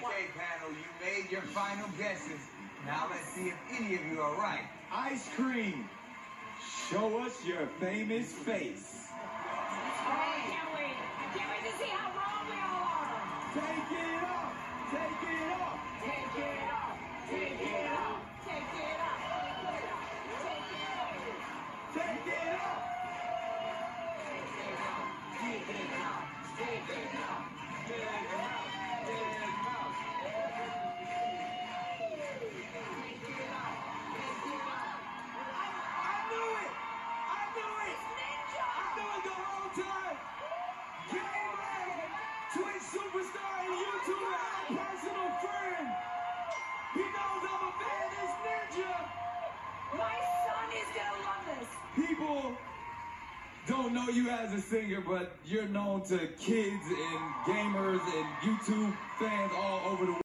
Okay, panel, you made your final guesses. Now let's see if any of you are right. Ice cream, show us your famous face. I can't wait. I can't wait to see how wrong we all are. Take it off, take it off. Take it off. Take it off. Take it off. Take it off. Take it off. Take it off. Take it off. Superstar and YouTuber and personal friend. He knows I'm a fan. It's Ninja. My son is gonna love this. People don't know you as a singer, but you're known to kids and gamers and YouTube fans all over the world.